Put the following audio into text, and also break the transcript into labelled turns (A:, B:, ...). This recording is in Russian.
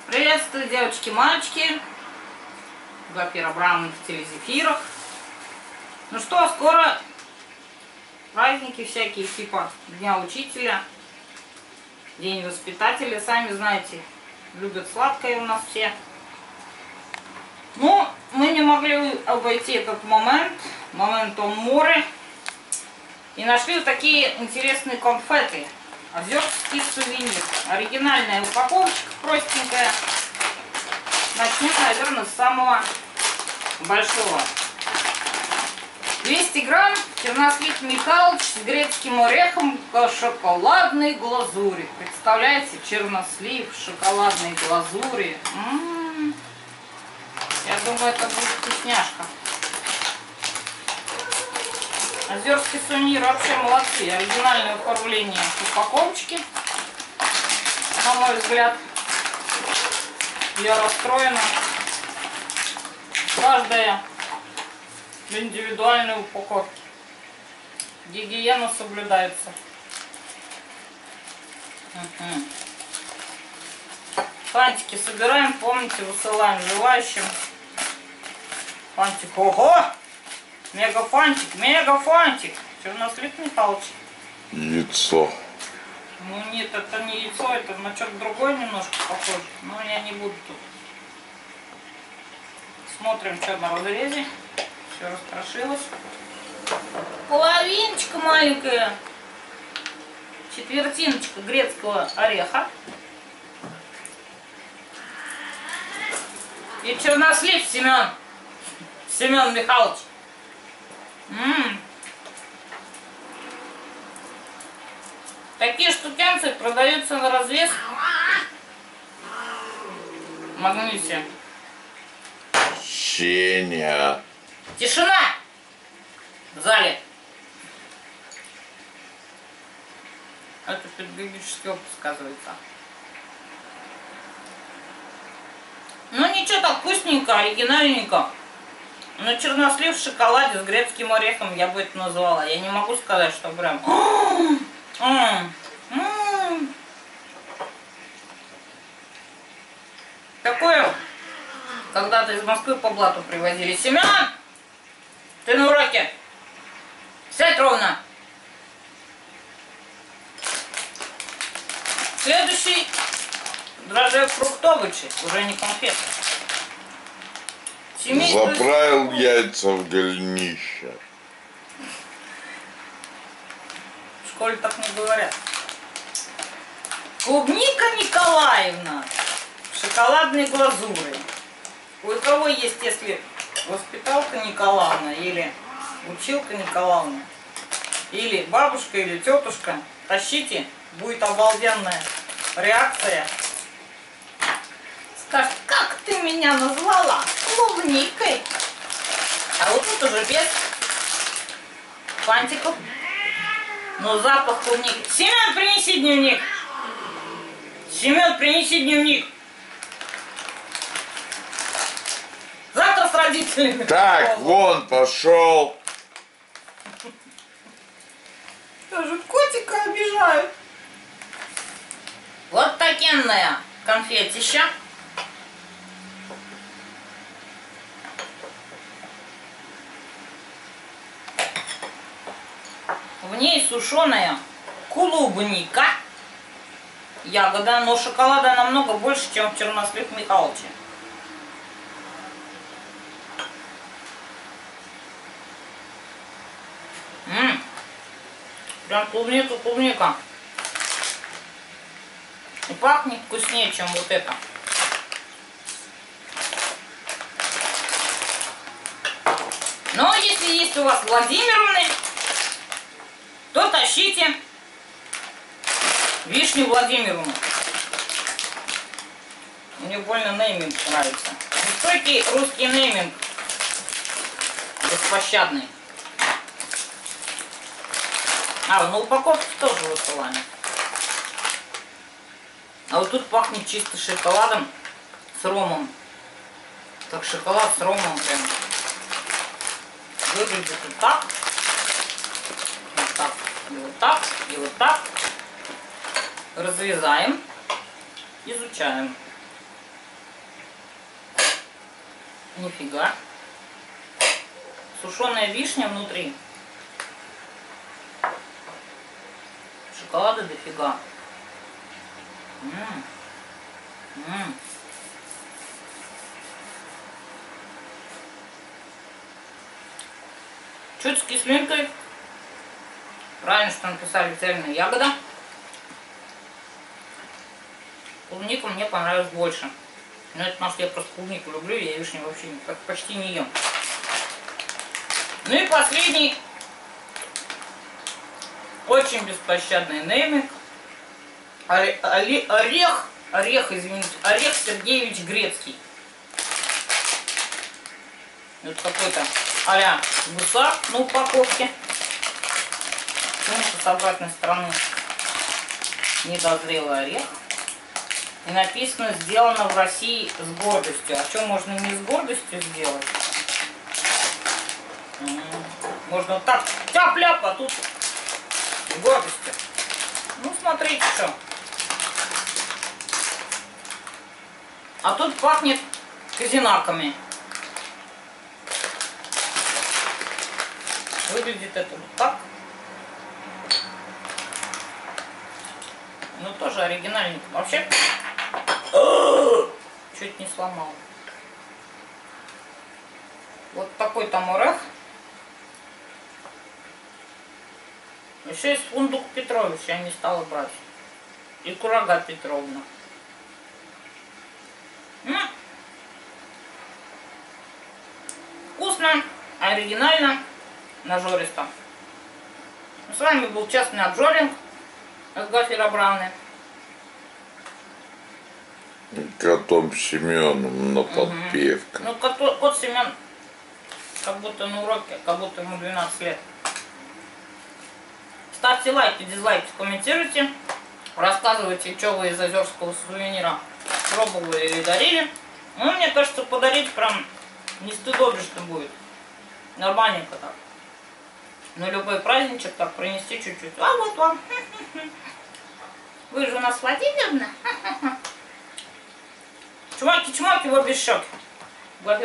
A: Приветствую, девочки, мальчики. Первобранных телезефирах. Ну что, скоро праздники всякие, типа Дня Учителя, День Воспитателя. Сами знаете, любят сладкое у нас все. Но мы не могли обойти этот моментом море. И нашли вот такие интересные конфеты. Озерский сувенир. Оригинальная упаковочка, простенькая. Начнем, наверное, с самого большого. 200 грамм чернослив Михалыч с грецким орехом в шоколадной глазури. Представляете, чернослив в шоколадной глазури. Я думаю, это будет вкусняшка. Озерский сувенир вообще молодцы. Оригинальное оформление упаковочки. На мой взгляд, я расстроена. Каждая в индивидуальной упаковке. Гигиена соблюдается. Фантики собираем, помните, высылаем желающим. Фантик, ого! Мегафантик. Чернослив Михалыч.
B: Яйцо.
A: Ну нет, это не яйцо, это на что-то другое немножко похоже. Но я не буду тут. Смотрим, что на разрезе. Все раскрошилось. Половиночка маленькая. Четвертиночка грецкого ореха. И чернослив Семен Михайлович. Такие штукенцы продаются на развес. Магнисия.
B: Щеня.
A: Тишина в зале. Это педагогический опыт сказывается. Ну ничего, так вкусненько, оригинальненько. Но чернослив в шоколаде с грецким орехом я бы это назвала. Я не могу сказать, что прям... Такое, когда-то из Москвы по блату привозили. Семен, ты на уроке. Сядь ровно. Следующий дрожжи фруктовичи, уже не конфеты.
B: Заправил яйца в голенище.
A: В школе так не говорят. Клубника Николаевна в шоколадной глазури. У кого есть, если воспиталка Николаевна или училка Николаевна, или бабушка, или тетушка, тащите, будет обалденная реакция. Скажет, как ты меня назвала? Клубникой. А вот тут уже без фантиков. Но запах клубники. Семен, принеси дневник. Семен, принеси дневник. Завтра с родителями.
B: Так, вон пошел.
A: Даже котика обижают. Вот такенная конфетища. В ней сушеная клубника, ягода, но шоколада намного больше, чем в чернослив Михалыче. Прям клубника. И пахнет вкуснее, чем вот это. Но если есть у вас Владимировны, то тащите вишню Владимировну. Мне больно нейминг нравится. Высокий русский нейминг. Беспощадный. На упаковке тоже высылали. А вот тут пахнет чисто шоколадом с ромом. Как шоколад с ромом прям. Выглядит вот так. Вот так. И вот так. И вот так. Разрезаем. Изучаем. Нифига. Сушеная вишня внутри. Шоколада дофига. Чуть с кислинкой. Правильно, что написали цельная ягода. Клубника мне понравилась больше. Но это потому что я просто клубнику люблю, я вишню вообще почти не ем. Ну и последний. Очень беспощадный нейминг. Орех Сергеевич Грецкий. Это какой-то а-ля гусар на упаковке. Почему-то с обратной стороны недозрелый орех. И написано: сделано в России с гордостью. А что можно не с гордостью сделать? Можно вот так тяп-ляп, а тут с гордостью. Ну, смотрите, что. А тут пахнет казинаками. Выглядит это вот так. Ну, тоже оригинальненько. Вообще, чуть не сломал. Вот такой там орех. Еще есть фундук Петрович, я не стала брать. И курага Петровна. Вкусно, оригинально, нажористо. С вами был Честный Обжоринг от Гафера Брауны.
B: Котом Семеном на подпевках.
A: Ну, кот Семен как будто на уроке, как будто ему 12 лет. Ставьте лайки, дизлайки, комментируйте. Рассказывайте, что вы из озерского сувенира пробовали или дарили. Ну, мне кажется, подарить прям не стыдобищно будет. Нормальненько так. На любой праздничек так принести чуть-чуть. А вот вам. Вы же у нас Владимировна. Чмоки-чмоки в обе щеки.